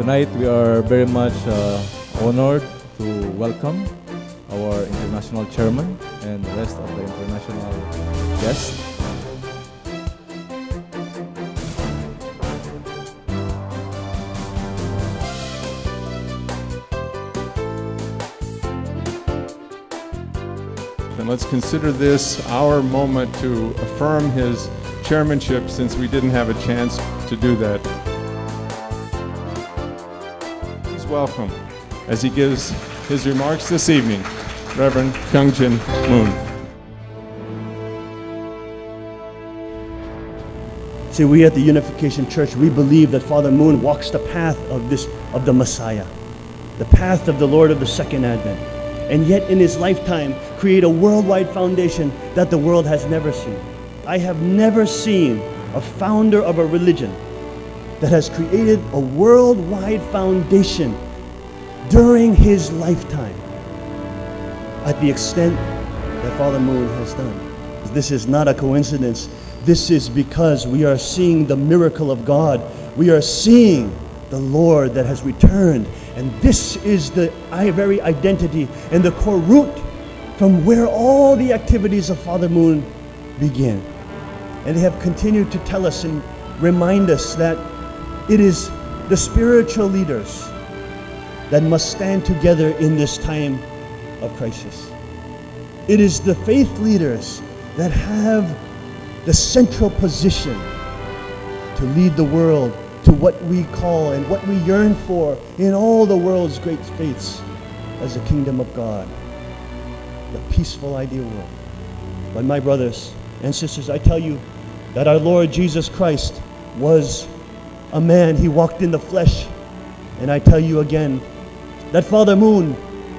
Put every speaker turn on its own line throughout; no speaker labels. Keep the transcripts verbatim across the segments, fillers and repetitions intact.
Tonight we are very much uh, honored to welcome our international chairman and the rest of the international guests.
And let's consider this our moment to affirm his chairmanship, since we didn't have a chance to do that. Please welcome, as he gives his remarks this evening, Reverend Kyung Jin Moon.
See, we at the Unification Church, we believe that Father Moon walks the path of this of the Messiah, the path of the Lord of the Second Advent, and yet in his lifetime create a worldwide foundation that the world has never seen. I have never seen a founder of a religion that has created a worldwide foundation during his lifetime at the extent that Father Moon has done. This is not a coincidence. This is because we are seeing the miracle of God. We are seeing the Lord that has returned. And this is the very identity and the core root from where all the activities of Father Moon begin. And they have continued to tell us and remind us that it is the spiritual leaders that must stand together in this time of crisis. It is the faith leaders that have the central position to lead the world to what we call and what we yearn for in all the world's great faiths as the kingdom of God, the peaceful ideal world. But my brothers and sisters, I tell you that our Lord Jesus Christ was a man. He walked in the flesh. And I tell you again that Father Moon,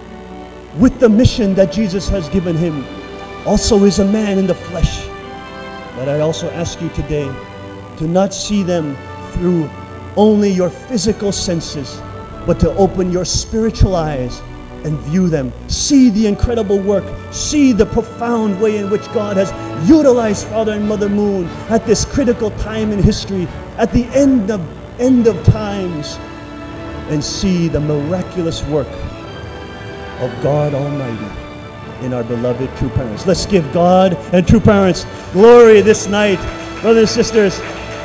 with the mission that Jesus has given him, also is a man in the flesh. But I also ask you today to not see them through only your physical senses, but to open your spiritual eyes and view them. See the incredible work. See the profound way in which God has utilized Father and Mother Moon at this critical time in history, at the end of end of times, and see the miraculous work of God Almighty in our beloved true parents. Let's give God and true parents glory this night. Brothers and sisters,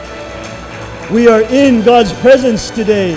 we are in God's presence today.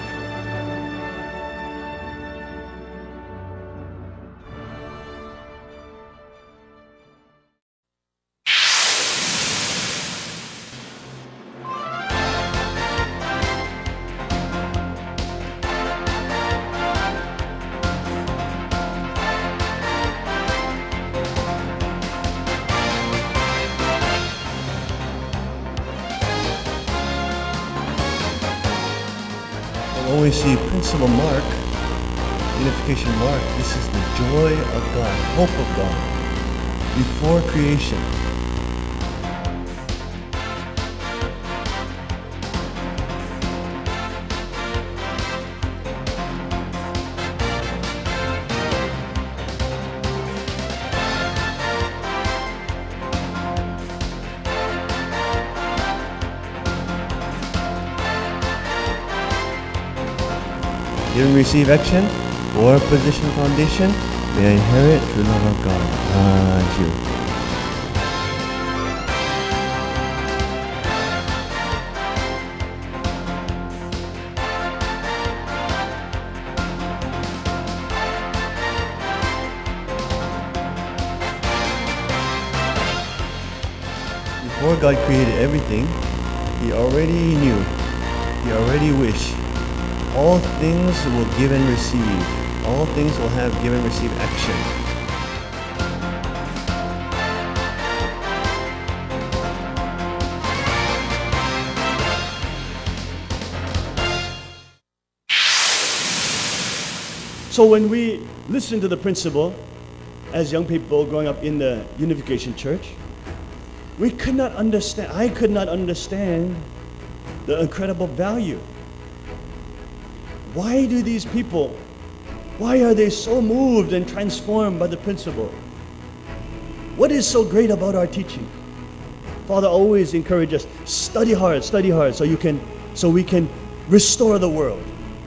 When we see Principal Mark, Unification Mark, this is the joy of God, hope of God, before creation. Didn't receive action or position foundation, may I inherit the love of God. Ah, you. Before God created everything, He already knew, He already wished. All things will give and receive. All things will have give and receive action. So when we listen to the principle, as young people growing up in the Unification Church, we could not understand, I could not understand the incredible value. Why do these people, why are they so moved and transformed by the principle? What is so great about our teaching? Father always encourages us, study hard, study hard, so you can, so we can restore the world.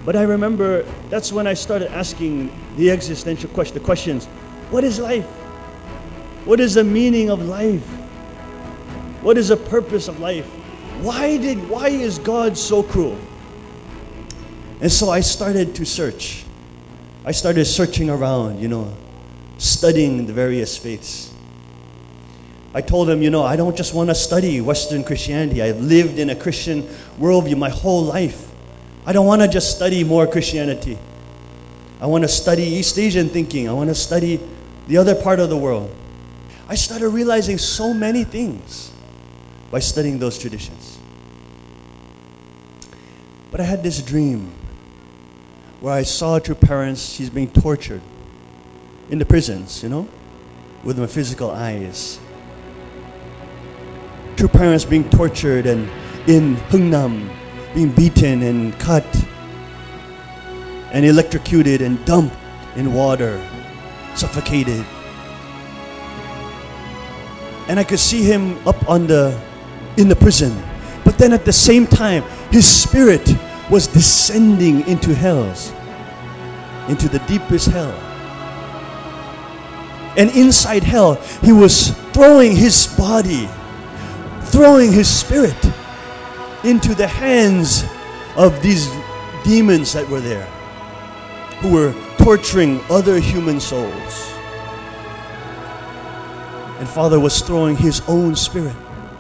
But I remember that's when I started asking the existential question, the questions. What is life? What is the meaning of life? What is the purpose of life? Why did, why is God so cruel? And so I started to search. I started searching around, you know, studying the various faiths. I told him, you know, I don't just want to study Western Christianity. I've lived in a Christian worldview my whole life. I don't want to just study more Christianity. I want to study East Asian thinking. I want to study the other part of the world. I started realizing so many things by studying those traditions. But I had this dream where I saw True Parents, she's being tortured in the prisons, you know, with my physical eyes. True Parents being tortured and in Hungnam, being beaten and cut and electrocuted and dumped in water, suffocated. And I could see him up on the, in the prison. But then at the same time, his spirit was descending into hells, into the deepest hell. And inside hell, he was throwing his body, throwing his spirit into the hands of these demons that were there, who were torturing other human souls. And Father was throwing his own spirit.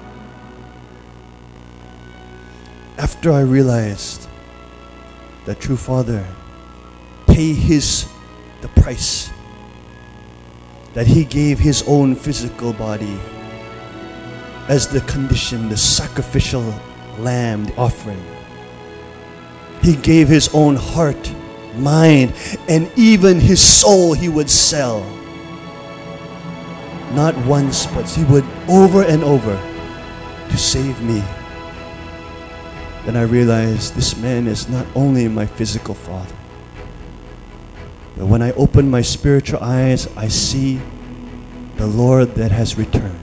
After I realized that True Father paid his the price, that he gave his own physical body as the condition, the sacrificial lamb, the offering. He gave his own heart, mind, and even his soul he would sell. Not once, but he would over and over to save me. Then I realized this man is not only my physical father, but when I open my spiritual eyes, I see the Lord that has returned.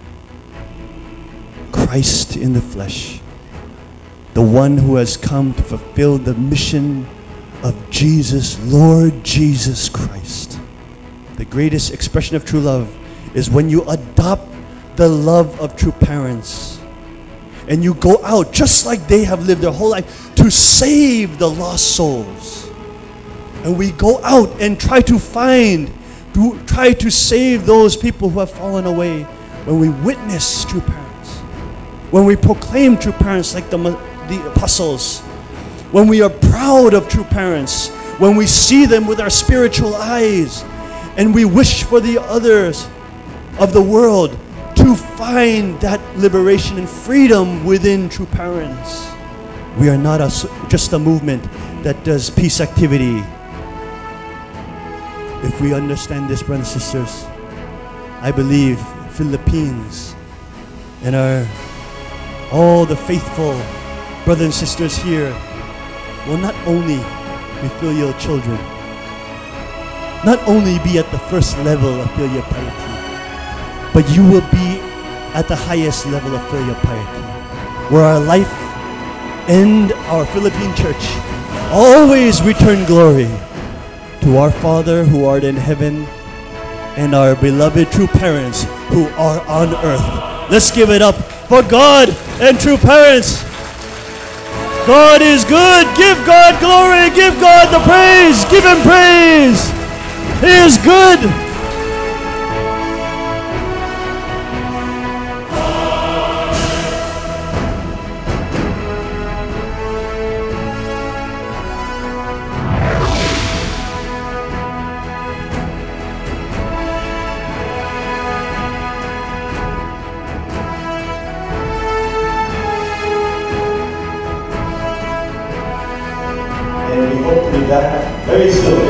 Christ in the flesh, the one who has come to fulfill the mission of Jesus, Lord Jesus Christ. The greatest expression of true love is when you adopt the love of True Parents and you go out just like they have lived their whole life to save the lost souls. And we go out and try to find, to try to save those people who have fallen away when we witness True Parents, when we proclaim True Parents like the, the apostles, when we are proud of True Parents, when we see them with our spiritual eyes, and we wish for the others of the world to find that liberation and freedom within True Parents. We are not a, just a movement that does peace activity. If we understand this, brothers and sisters, I believe Philippines and our all the faithful brothers and sisters here will not only be filial children, not only be at the first level of filial piety, but you will be at the highest level of filial piety, where our life and our Philippine church always return glory to our Father who art in heaven and our beloved True Parents who are on earth. Let's give it up for God and True Parents. God is good. Give God glory. Give God the praise. Give Him praise. He is good. And we hope to do that very soon.